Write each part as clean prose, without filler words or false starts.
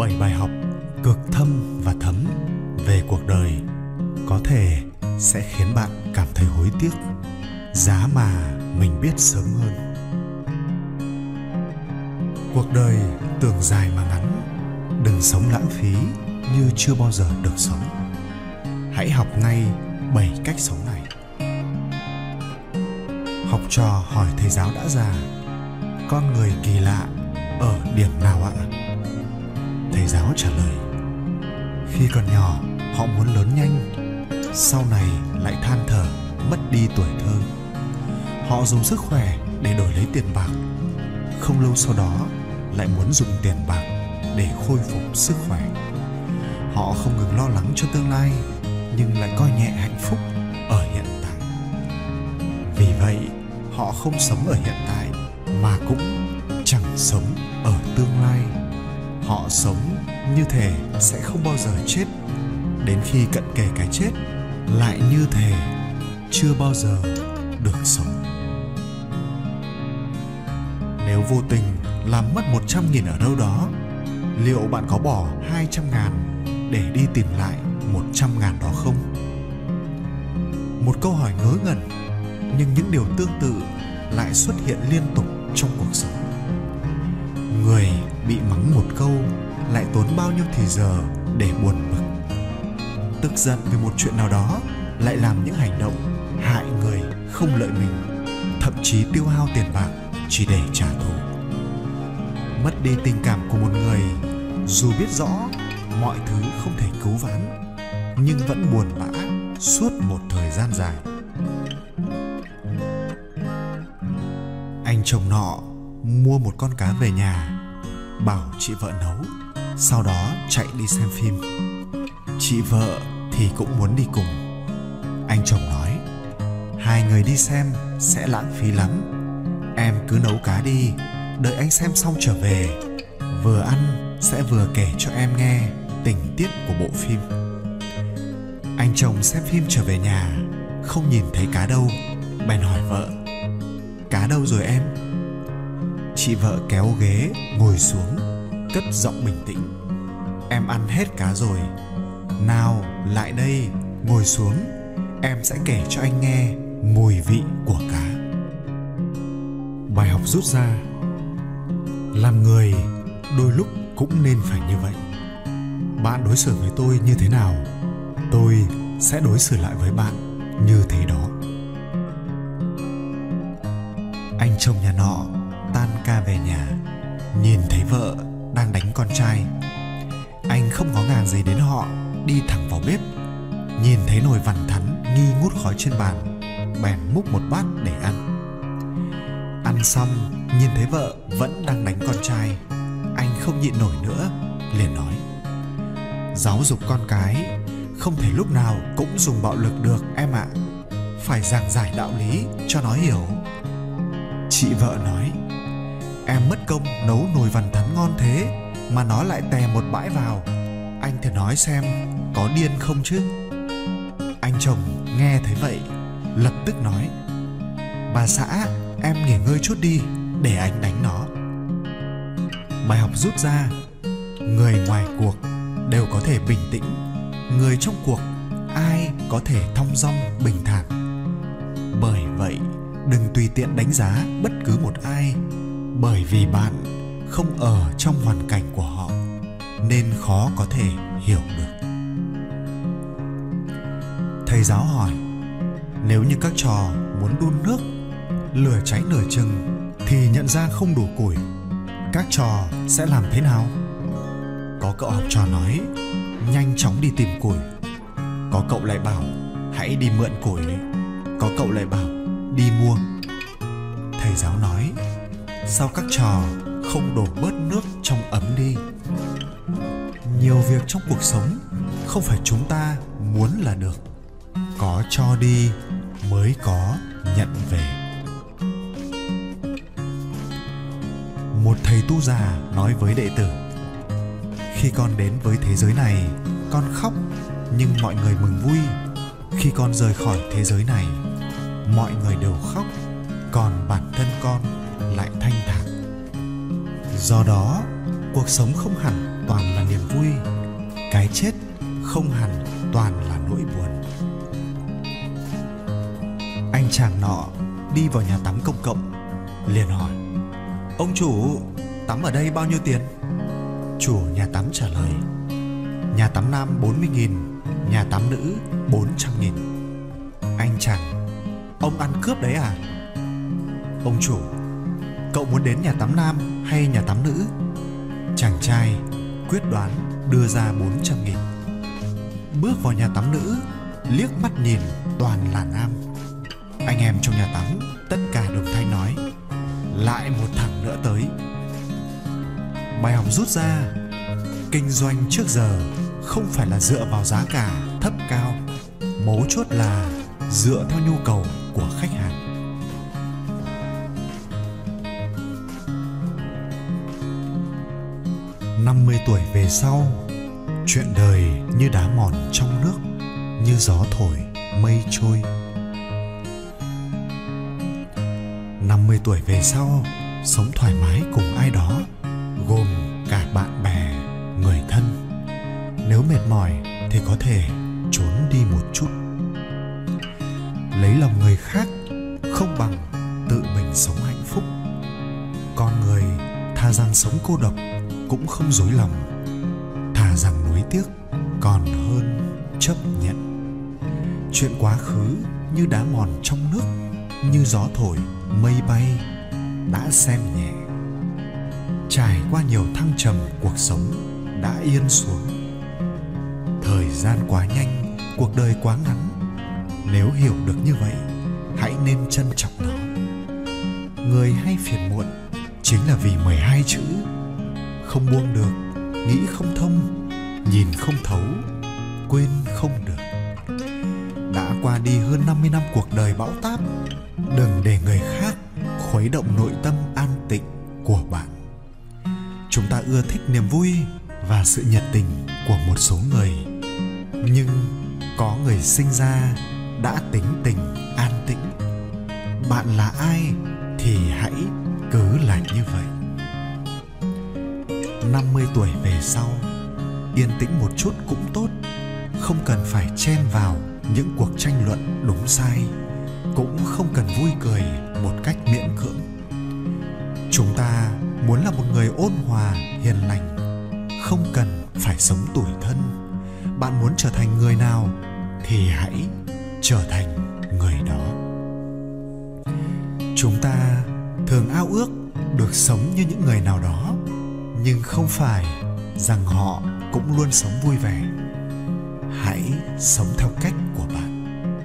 7 bài học cực thâm và thấm về cuộc đời có thể sẽ khiến bạn cảm thấy hối tiếc, giá mà mình biết sớm hơn. Cuộc đời tưởng dài mà ngắn, đừng sống lãng phí như chưa bao giờ được sống. Hãy học ngay 7 cách sống này. Học trò hỏi thầy giáo đã già: con người kỳ lạ ở điểm nào ạ? Thầy giáo trả lời: khi còn nhỏ họ muốn lớn nhanh, sau này lại than thở mất đi tuổi thơ. Họ dùng sức khỏe để đổi lấy tiền bạc, không lâu sau đó lại muốn dùng tiền bạc để khôi phục sức khỏe. Họ không ngừng lo lắng cho tương lai, nhưng lại coi nhẹ hạnh phúc ở hiện tại. Vì vậy, họ không sống ở hiện tại mà cũng chẳng sống ở tương lai. Họ sống như thể sẽ không bao giờ chết, đến khi cận kề cái chết lại như thể chưa bao giờ được sống. Nếu vô tình làm mất 100.000 ở đâu đó, liệu bạn có bỏ 200.000 để đi tìm lại 100.000 đó không? Một câu hỏi ngớ ngẩn, nhưng những điều tương tự lại xuất hiện liên tục trong cuộc sống. Người bị mắng một câu lại tốn bao nhiêu thì giờ để buồn bực. Tức giận về một chuyện nào đó lại làm những hành động hại người không lợi mình, thậm chí tiêu hao tiền bạc chỉ để trả thù. Mất đi tình cảm của một người, dù biết rõ mọi thứ không thể cứu vãn, nhưng vẫn buồn bã suốt một thời gian dài. Anh chồng nọ mua một con cá về nhà, bảo chị vợ nấu, sau đó chạy đi xem phim. Chị vợ thì cũng muốn đi cùng. Anh chồng nói: hai người đi xem sẽ lãng phí lắm, em cứ nấu cá đi, đợi anh xem xong trở về, vừa ăn sẽ vừa kể cho em nghe tình tiết của bộ phim. Anh chồng xem phim trở về nhà, không nhìn thấy cá đâu, bèn hỏi vợ: cá đâu rồi em? Chị vợ kéo ghế ngồi xuống, cất giọng bình tĩnh: em ăn hết cá rồi. Nào lại đây, ngồi xuống, em sẽ kể cho anh nghe mùi vị của cá. Bài học rút ra: làm người đôi lúc cũng nên phải như vậy. Bạn đối xử với tôi như thế nào, tôi sẽ đối xử lại với bạn như thế đó. Anh chồng nhà nọ tan ca về nhà, nhìn thấy vợ đang đánh con trai. Anh không ngó ngàng gì đến họ, đi thẳng vào bếp. Nhìn thấy nồi vằn thắn nghi ngút khói trên bàn, bèn múc một bát để ăn. Ăn xong, nhìn thấy vợ vẫn đang đánh con trai, anh không nhịn nổi nữa, liền nói: giáo dục con cái không thể lúc nào cũng dùng bạo lực được em ạ, phải giảng giải đạo lý cho nó hiểu. Chị vợ nói: em mất công nấu nồi vằn thắn ngon thế mà nó lại tè một bãi vào, anh thử nói xem có điên không chứ. Anh chồng nghe thấy vậy lập tức nói: bà xã, em nghỉ ngơi chút đi, để anh đánh nó. Bài học rút ra: người ngoài cuộc đều có thể bình tĩnh, người trong cuộc ai có thể thong dong bình thản. Bởi vậy đừng tùy tiện đánh giá bất cứ một ai, bởi vì bạn không ở trong hoàn cảnh của họ nên khó có thể hiểu được. Thầy giáo hỏi: nếu như các trò muốn đun nước, lửa cháy nửa chừng thì nhận ra không đủ củi, các trò sẽ làm thế nào? Có cậu học trò nói: nhanh chóng đi tìm củi. Có cậu lại bảo: hãy đi mượn củi. Có cậu lại bảo: đi mua. Thầy giáo nói: sao các trò không đổ bớt nước trong ấm đi? Nhiều việc trong cuộc sống không phải chúng ta muốn là được, có cho đi mới có nhận về. Một thầy tu già nói với đệ tử: khi con đến với thế giới này, con khóc nhưng mọi người mừng vui. Khi con rời khỏi thế giới này, mọi người đều khóc, còn bản thân con lại thanh thản. Do đó, cuộc sống không hẳn toàn là niềm vui, cái chết không hẳn toàn là nỗi buồn. Anh chàng nọ đi vào nhà tắm công cộng, liền hỏi: "Ông chủ, tắm ở đây bao nhiêu tiền?" Chủ nhà tắm trả lời: "Nhà tắm nam 40.000, nhà tắm nữ 400.000. Anh chàng: "Ông ăn cướp đấy à?" Ông chủ: "Cậu muốn đến nhà tắm nam hay nhà tắm nữ?" Chàng trai quyết đoán đưa ra 400.000. Bước vào nhà tắm nữ, liếc mắt nhìn toàn là nam. Anh em trong nhà tắm tất cả đồng thanh nói: "Lại một thằng nữa tới." Bài học rút ra: kinh doanh trước giờ không phải là dựa vào giá cả thấp cao, mấu chốt là dựa theo nhu cầu của khách hàng. Năm 50 tuổi về sau, chuyện đời như đá mòn trong nước, như gió thổi mây trôi. 50 tuổi về sau, sống thoải mái cùng ai đó, gồm cả bạn bè, người thân. Nếu mệt mỏi thì có thể trốn đi một chút. Lấy lòng người khác không bằng tự mình sống hạnh phúc. Con người thà rằng sống cô độc cũng không dối lòng, thà rằng nuối tiếc còn hơn chấp nhận. Chuyện quá khứ như đá mòn trong nước, như gió thổi mây bay, đã xem nhẹ. Trải qua nhiều thăng trầm, cuộc sống đã yên xuống. Thời gian quá nhanh, cuộc đời quá ngắn. Nếu hiểu được như vậy, hãy nên trân trọng nó. Người hay phiền muộn chính là vì 12 chữ: không buông được, nghĩ không thông, nhìn không thấu, quên không được. Đã qua đi hơn 50 năm cuộc đời bão táp, đừng để người khác khuấy động nội tâm an tịnh của bạn. Chúng ta ưa thích niềm vui và sự nhiệt tình của một số người, nhưng có người sinh ra đã tính tình an tĩnh. Bạn là ai thì hãy cứ là như vậy. 50 tuổi về sau, yên tĩnh một chút cũng tốt, không cần phải chen vào những cuộc tranh luận đúng sai, cũng không cần vui cười một cách miễn cưỡng. Chúng ta muốn là một người ôn hòa, hiền lành, không cần phải sống tủi thân. Bạn muốn trở thành người nào thì hãy trở thành người đó. Chúng ta thường ao ước được sống như những người nào đó, nhưng không phải rằng họ cũng luôn sống vui vẻ. Hãy sống theo cách của bạn.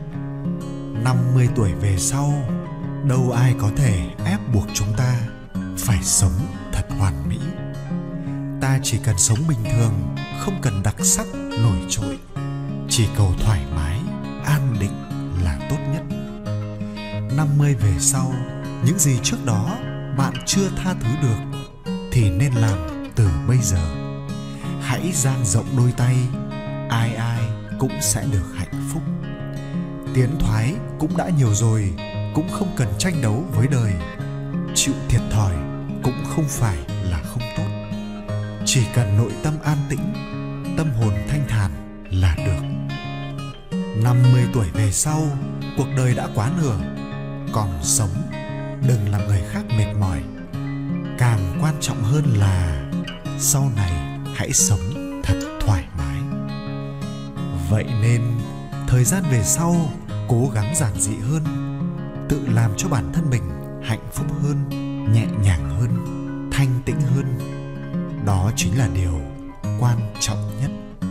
50 tuổi về sau, đâu ai có thể ép buộc chúng ta phải sống thật hoàn mỹ. Ta chỉ cần sống bình thường, không cần đặc sắc nổi trội, chỉ cầu thoải mái, an định là tốt nhất. 50 về sau, những gì trước đó bạn chưa tha thứ được thì nên làm từ bây giờ. Hãy dang rộng đôi tay, ai ai cũng sẽ được hạnh phúc. Tiến thoái cũng đã nhiều rồi, cũng không cần tranh đấu với đời. Chịu thiệt thòi cũng không phải là không tốt. Chỉ cần nội tâm an tĩnh, tâm hồn thanh thản là được. 50 tuổi về sau, cuộc đời đã quá nửa. Còn sống, đừng làm người khác mệt mỏi. Càng quan trọng hơn là sau này hãy sống thật thoải mái. Vậy nên thời gian về sau cố gắng giản dị hơn, tự làm cho bản thân mình hạnh phúc hơn, nhẹ nhàng hơn, thanh tĩnh hơn. Đó chính là điều quan trọng nhất.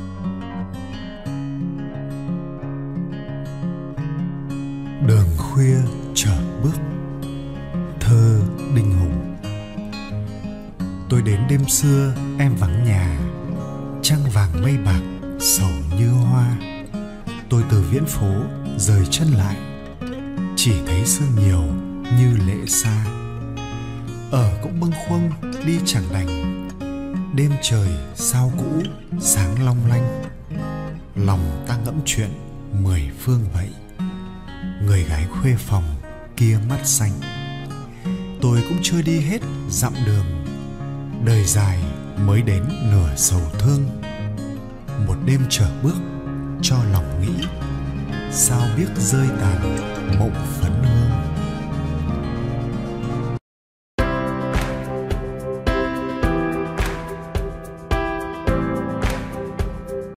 Đường khuya chở bước. Thơ Đinh Hùng. Tôi đến đêm xưa em vắng nhà, trăng vàng mây bạc sầu như hoa. Tôi từ viễn phố rời chân lại, chỉ thấy sương nhiều như lệ xa. Ở cũng bâng khuâng đi chẳng đành, đêm trời sao cũ sáng long lanh. Lòng ta ngẫm chuyện 10 phương vậy, người gái khuê phòng kia mắt xanh. Tôi cũng chưa đi hết dặm đường, đời dài mới đến nửa sầu thương. Một đêm trở bước cho lòng nghĩ, sao biết rơi tàn mộng phấn hương.